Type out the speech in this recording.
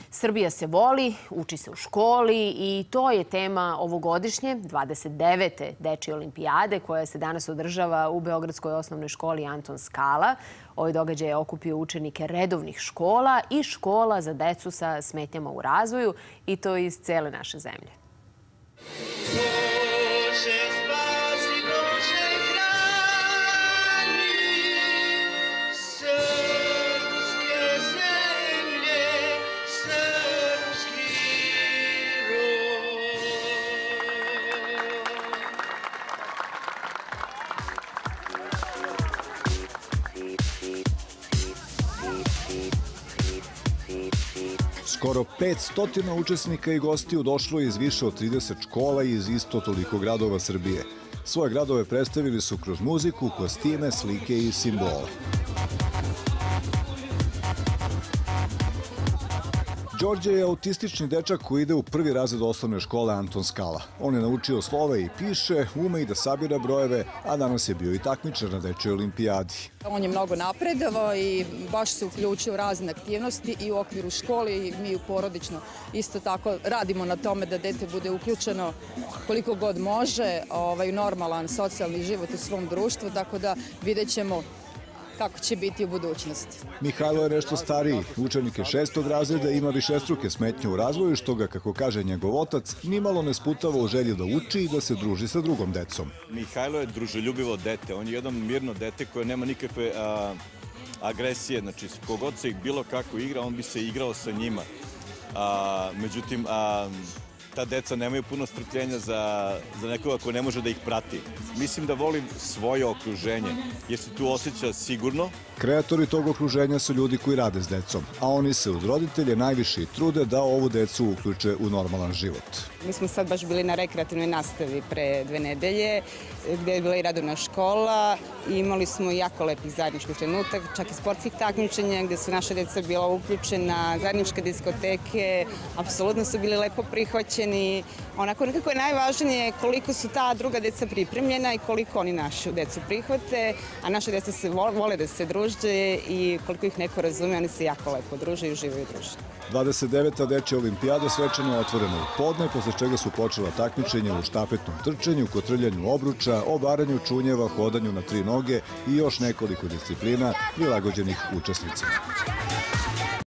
Srbija se voli, uči se u školi i to je tema ovogodišnje 29. Dečije olimpijade koja se danas održava u Beogradskoj osnovnoj školi Anton Skala. Ovaj događaj je okupio učenike redovnih škola i škola za decu sa smetnjama u razvoju i to iz cele naše zemlje. Skoro 500 učesnika i gostiju došlo je iz više od 30 škola i iz isto toliko gradova Srbije. Svoje gradove predstavili su kroz muziku, kostime, slike i simbole. Đorđe je autistični dečak koji ide u prvi razred osnovne škole Anton Skala. On je naučio slove i piše, ume i da sabira brojeve, a danas je bio i takmičar na Dečijoj olimpijadi. On je mnogo napredovao i baš se uključio u razne aktivnosti i u okviru škole i mi u porodično isto tako radimo na tome da dete bude uključeno koliko god može u normalan socijalni život u svom društvu, tako da vidjet ćemo kako će biti u budućnosti. Mihajlo je nešto stariji. Učenik je 6. razreda i ima višestruke smetnje u razvoju, što ga, kako kaže njegov otac, nimalo ne sputava u želji da uči i da se druži sa drugom decom. Mihajlo je druželjubivo dete. On je jedno mirno dete koje nema nikakve agresije. Znači, kogod se bilo kako igra, on bi se igrao sa njima. Međutim, ta deca nemaju puno strpljenja za nekoga ko ne može da ih prati. Mislim da volim svoje okruženje, jer se tu osjeća sigurno. Kreatori tog okruženja su ljudi koji rade s decom, a oni se uz roditelje najviše i trude da ovu decu uključe u normalan život. Mi smo sad baš bili na rekreativnoj nastavi pre 2 nedelje, gde je bila i radovna škola i imali smo jako lepih zajedničkih trenutak, čak i sportskih takmičenja gde su naša deca bila uključena, zajedničke diskoteke, apsolutno su bili lepo prihvaćeni. Onako nekako je najvažnije koliko su ta druga deca pripremljena i koliko oni našu decu prihvate, a naše deca se vole da se druže i koliko ih neko razume, oni se jako lepo druže i uživaju u društvu. 29. Dečija olimpijada svečano je otvorena u podne, posle čega su počela takmičenja u štafetnom trčanju, kotrljanju obruča, obaranju čunjeva, hodanju na 3 noge i još nekoliko disciplina prilagođenih učesnicima.